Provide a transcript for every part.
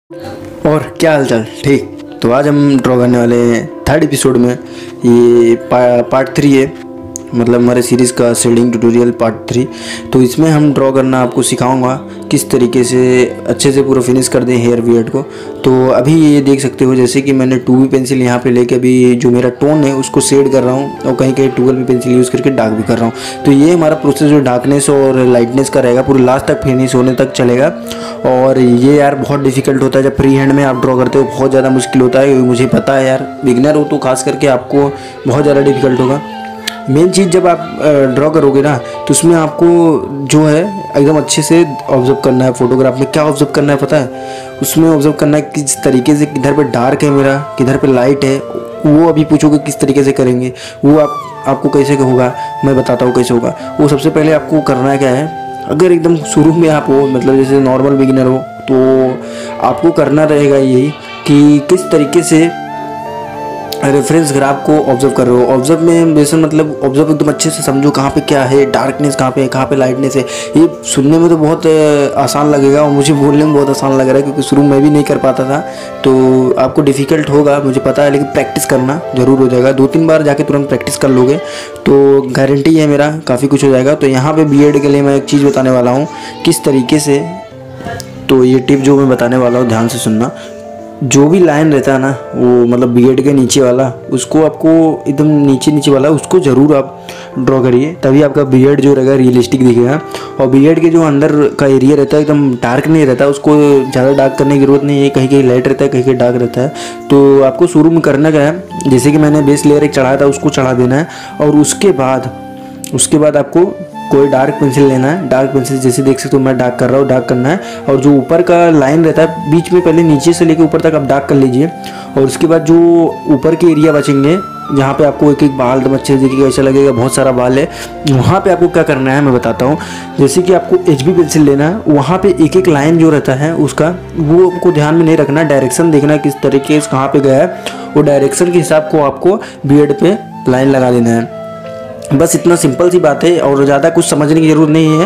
और क्या हाल चाल। ठीक, तो आज हम ड्रॉ करने वाले हैं थर्ड एपिसोड में। ये पार्ट 3 है, मतलब हमारे सीरीज़ का शेडिंग ट्यूटोरियल पार्ट 3। तो इसमें हम ड्रॉ करना आपको सिखाऊंगा किस तरीके से अच्छे से पूरा फिनिश कर दें हेयर बियर्ड को। तो अभी ये देख सकते हो, जैसे कि मैंने 2B पेंसिल यहाँ पे लेके अभी जो मेरा टोन है उसको शेड कर रहा हूँ, और कहीं कहीं 12B पेंसिल यूज़ करके डार्क भी कर रहा हूँ। तो ये हमारा प्रोसेस जो डार्कनेस और लाइटनेस का रहेगा पूरे लास्ट तक फिनिश होने तक चलेगा। और ये यार बहुत डिफिकल्ट होता है, जब फ्री हैंड में आप ड्रॉ करते हो बहुत ज़्यादा मुश्किल होता है, मुझे पता है यार। बिगिनर हो तो खास करके आपको बहुत ज़्यादा डिफिकल्ट होगा। मेन चीज़ जब आप ड्रॉ करोगे ना, तो उसमें आपको जो है एकदम अच्छे से ऑब्जर्व करना है। फोटोग्राफ में क्या ऑब्जर्व करना है पता है? उसमें ऑब्जर्व करना है किस तरीके से, किधर पे डार्क है मेरा, किधर पे लाइट है। वो अभी पूछोगे किस तरीके से करेंगे, वो आपको कैसे होगा, मैं बताता हूँ कैसे होगा। वो सबसे पहले आपको करना क्या है, अगर एकदम शुरू में आप हो, मतलब जैसे नॉर्मल बिगिनर हो, तो आपको करना रहेगा यही कि किस तरीके से रेफरेंस ग्राफ को ऑब्जर्व कर रहे हो। ऑब्जर्व में वैसे मतलब ऑब्जर्व एकदम अच्छे से समझो कहाँ पे क्या है, डार्कनेस कहाँ पे है, कहाँ पे लाइटनेस है। ये सुनने में तो बहुत आसान लगेगा और मुझे बोलने में बहुत आसान लग रहा है, क्योंकि शुरू में भी नहीं कर पाता था। तो आपको डिफ़िकल्ट होगा मुझे पता है, लेकिन प्रैक्टिस करना ज़रूर हो जाएगा। 2-3 बार जाके तुरंत प्रैक्टिस कर लोगे तो गारंटी है मेरा काफ़ी कुछ हो जाएगा। तो यहाँ पर बीएड के लिए मैं एक चीज़ बताने वाला हूँ किस तरीके से। तो ये टिप जो मैं बताने वाला हूँ ध्यान से सुनना। जो भी लाइन रहता है ना, वो मतलब बियर्ड के नीचे वाला, उसको आपको एकदम नीचे वाला उसको ज़रूर आप ड्रॉ करिए, तभी आपका बियर्ड जो रहेगा रियलिस्टिक दिखेगा। और बियर्ड के जो अंदर का एरिया रहता है एकदम डार्क नहीं रहता, उसको ज़्यादा डार्क करने की ज़रूरत नहीं है। कहीं कहीं लाइट रहता है, कहीं कहीं डार्क रहता है। तो आपको शुरू में करना क्या है, जैसे कि मैंने बेस लेयर एक चढ़ाया था उसको चढ़ा देना है। और उसके बाद आपको कोई डार्क पेंसिल लेना है। डार्क पेंसिल जैसे देख सकते हो मैं डार्क कर रहा हूँ, डार्क करना है। और जो ऊपर का लाइन रहता है बीच में, पहले नीचे से लेके ऊपर तक आप डार्क कर लीजिए। और उसके बाद जो ऊपर के एरिया बचेंगे, जहाँ पे आपको एक एक बाल एकदम अच्छे से दिखेगा, ऐसा लगेगा बहुत सारा बाल है, वहाँ पे आपको क्या करना है मैं बताता हूँ। जैसे कि आपको HB पेंसिल लेना है, वहाँ पे एक एक लाइन जो रहता है उसका, वो आपको ध्यान में नहीं रखना, डायरेक्शन देखना है किस तरीके से कहाँ पे गया है। वो डायरेक्शन के हिसाब को आपको बियर्ड पे लाइन लगा देना है। बस इतना सिंपल सी बात है, और ज़्यादा कुछ समझने की ज़रूरत नहीं है।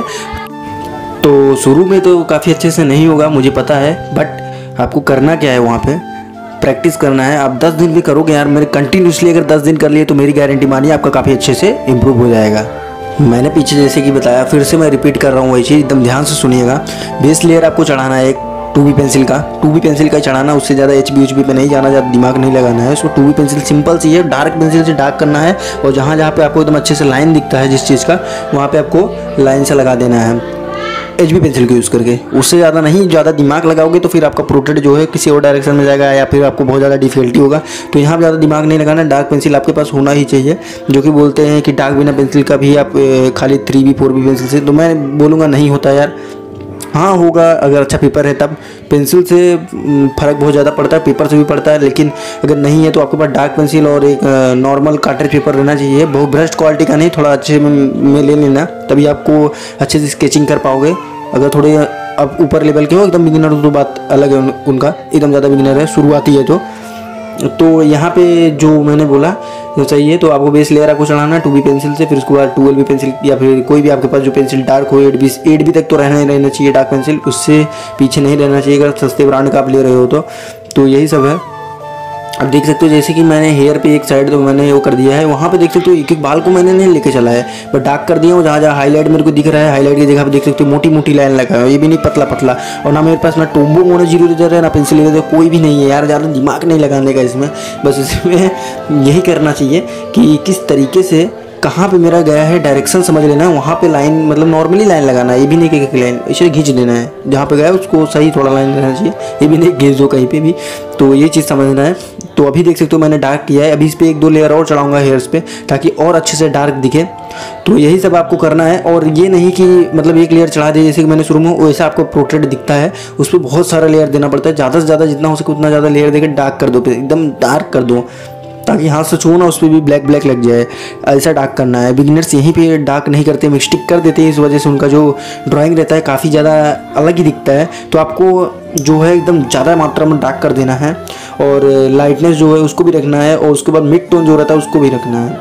तो शुरू में तो काफ़ी अच्छे से नहीं होगा मुझे पता है, बट आपको करना क्या है, वहाँ पे प्रैक्टिस करना है। आप 10 दिन भी करोगे यार, मेरे कंटिन्यूसली अगर 10 दिन कर लिए तो मेरी गारंटी मानिए आपका काफ़ी अच्छे से इम्प्रूव हो जाएगा। मैंने पीछे जैसे कि बताया, फिर से मैं रिपीट कर रहा हूँ वही चीज़, एकदम ध्यान से सुनिएगा। बेस लेयर आपको चढ़ाना है एक 2B पेंसिल का चढ़ाना, उससे ज़्यादा HB पे नहीं जाना, ज़्यादा दिमाग नहीं लगाना है। उसको 2B पेंसिल सिंपल सी है, डार्क पेंसिल से डार्क करना है। और जहाँ जहाँ पे आपको एकदम अच्छे से लाइन दिखता है जिस चीज़ का, वहाँ पे आपको लाइन से लगा देना है HB पेंसिल को यूज़ करके। उससे ज़्यादा नहीं, ज़्यादा दिमाग लगाओगे तो फिर आपका प्रोडक्ट जो है किसी और डायरेक्शन में जाएगा, या फिर आपको बहुत ज़्यादा डिफिकल्टी होगा। तो यहाँ ज़्यादा दिमाग नहीं लगाना, डार्क पेंसिल आपके पास होना ही चाहिए। जो कि बोलते हैं कि डार्क बिना पेंसिल का भी आप खाली 3B 4B पेंसिल से, तो मैं बोलूँगा नहीं होता यार। हाँ होगा अगर अच्छा पेपर है तब। पेंसिल से फ़र्क बहुत ज़्यादा पड़ता है, पेपर से भी पड़ता है, लेकिन अगर नहीं है तो आपके पास डार्क पेंसिल और एक नॉर्मल कार्ट्रिज पेपर रहना चाहिए। बहुत ब्रस्ट क्वालिटी का नहीं, थोड़ा अच्छे में ले लेना, तभी आपको अच्छे से स्केचिंग कर पाओगे। अगर थोड़े अब ऊपर लेवल के हो, एकदम बिगिनर हो तो बात अलग है उनका, एकदम ज़्यादा बिगिनर है, शुरुआती है तो यहाँ पे जो मैंने बोला जो चाहिए, तो आपको बेस लेयर आपको चढ़ाना है 2B पेंसिल से। फिर उसके बाद 12B पेंसिल या फिर कोई भी आपके पास जो पेंसिल डार्क हो, 8B तक तो रहना चाहिए डार्क पेंसिल, उससे पीछे नहीं रहना चाहिए अगर सस्ते ब्रांड का आप ले रहे हो तो यही सब है। अब देख सकते हो जैसे कि मैंने हेयर पे एक साइड तो मैंने वो कर दिया है, वहाँ पे देख सकते हो एक एक बाल को मैंने नहीं लेके चला है, बट डार्क कर दिया हूँ। जहाँ जहाँ हाईलाइट मेरे को दिख रहा है, हाईलाइट की जगह पे देख सकते हो मोटी मोटी लाइन लगा है, ये भी नहीं पतला पतला। और ना मेरे पास ना टोम्बो मोनो जीरो इधर है, ना पेंसिल इधर, कोई भी नहीं है यार। ज़्यादा दिमाग नहीं लगाने का इसमें, बस इसमें यही करना चाहिए कि किस तरीके से कहाँ पे मेरा गया है, डायरेक्शन समझ लेना है। वहाँ पे लाइन मतलब नॉर्मली लाइन लगाना है, ये भी नहीं कि लाइन इसे खींच देना है, जहाँ पे गया उसको सही थोड़ा लाइन रहना चाहिए, ये भी नहीं खींच दो कहीं पे भी। तो ये चीज़ समझना है। तो अभी देख सकते हो मैंने डार्क किया है, अभी इस पर 1-2 लेयर और चढ़ाऊंगा हेयर्स पे, ताकि और अच्छे से डार्क दिखे। तो यही सब आपको करना है। और ये नहीं कि मतलब एक लेयर चढ़ा दिया जैसे कि मैंने शुरू में, वैसा आपको पोर्ट्रेट दिखता है, उस पर बहुत सारा लेयर देना पड़ता है। ज़्यादा से ज़्यादा जितना हो सके उतना ज़्यादा लेयर देकर डार्क कर दो, एकदम डार्क कर दो, ताकि हाथ से छूओ ना उस पर भी ब्लैक ब्लैक लग जाए, ऐसा डार्क करना है। बिगिनर्स यहीं पे डार्क नहीं करते, मिस्टेक कर देते हैं, इस वजह से उनका जो ड्राइंग रहता है काफ़ी ज़्यादा अलग ही दिखता है। तो आपको जो है एकदम ज़्यादा मात्रा में डार्क कर देना है, और लाइटनेस जो है उसको भी रखना है, और उसके बाद मिड टोन जो रहता है उसको भी रखना है।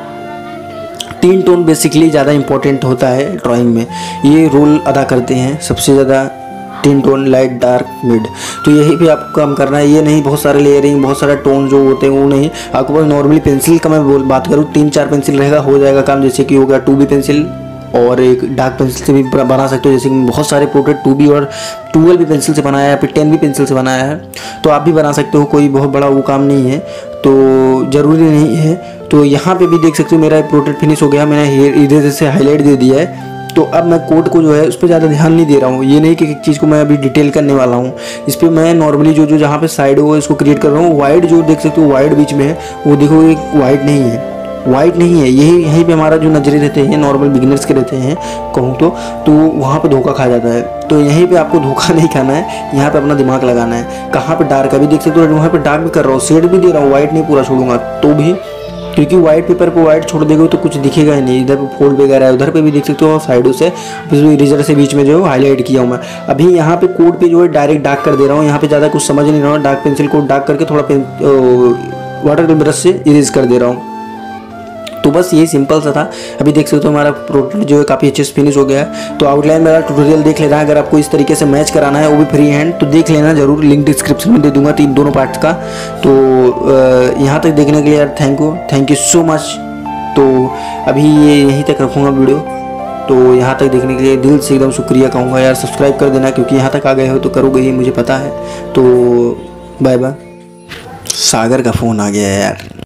3 टोन बेसिकली ज़्यादा इंपॉर्टेंट होता है ड्राइंग में, ये रोल अदा करते हैं सबसे ज़्यादा। तीन टोन लाइट डार्क मिड। तो यही पे आपको काम करना है, ये नहीं बहुत सारे लेयरिंग बहुत सारा टोन जो होते हैं वो नहीं। आपको बस नॉर्मली पेंसिल का मैं बात करूँ 3-4 पेंसिल रहेगा हो जाएगा काम। जैसे कि हो गया 2B पेंसिल और एक डार्क पेंसिल से भी बना सकते हो। जैसे कि बहुत सारे प्रोडक्ट 2B और 12B पेंसिल से बनाया है, फिर 10B पेंसिल से बनाया है, तो आप भी बना सकते हो, कोई बहुत बड़ा वो काम नहीं है, तो ज़रूरी नहीं है। तो यहाँ पे भी देख सकते हो मेरा प्रोडक्ट फिनिश हो गया, मैंने इधर से हाईलाइट दे दिया है। तो अब मैं कोड को जो है उस पर ज़्यादा ध्यान नहीं दे रहा हूँ, ये नहीं कि एक चीज़ को मैं अभी डिटेल करने वाला हूँ। इस पर मैं नॉर्मली जो जहाँ पे साइड हो इसको क्रिएट कर रहा हूँ। वाइड जो देख सकते हो वाइड बीच में है, वो देखो एक वाइड नहीं है, वाइट नहीं है, यही यहीं पे हमारा जो नजरे रहते हैं नॉर्मल बिगिनर्स के रहते हैं कहूँ तो वहाँ पे धोखा खा जाता है। तो यहीं पे आपको धोखा नहीं खाना है, यहाँ पे अपना दिमाग लगाना है। कहाँ पे डार्क अभी देख सकते हो, वहाँ पे डार्क भी कर रहा हूँ, शेड भी दे रहा हूँ, वाइट नहीं पूरा छोड़ूंगा तो भी, क्योंकि वाइट पेपर पे वाइट छोड़ देगा तो कुछ दिखेगा ही नहीं। इधर पे फोल्ड वगैरह है, उधर पे भी देख सकते हो साइडों से इरेजर से बीच में जो हाईलाइट किया हूँ मैं। अभी यहाँ पे कोड पे जो है डायरेक्ट डार्क कर दे रहा हूँ, यहाँ पे ज़्यादा कुछ समझ नहीं रहा हूँ। डार्क पेंसिल को डार्क करके थोड़ा वाटर ब्रश से इरेज कर दे रहा हूँ। तो बस यही सिंपल सा था। अभी देख सकते हो हमारा प्रोडक्ट जो है काफ़ी अच्छे से फिनिश हो गया है। तो आउटलाइन मेरा ट्यूटोरियल देख लेना, अगर आपको इस तरीके से मैच कराना है वो भी फ्री हैंड तो देख लेना जरूर, लिंक डिस्क्रिप्शन में दे दूंगा दोनों पार्ट्स का। तो यहाँ तक देखने के लिए यार थैंक यू सो मच। तो अभी ये यहीं तक रखूँगा वीडियो, तो यहाँ तक देखने के लिए दिल से एकदम शुक्रिया कहूँगा यार। सब्सक्राइब कर देना क्योंकि यहाँ तक आ गए हो तो करोगे ही, मुझे पता है। तो बाय बाय। सागर का फ़ोन आ गया है यार।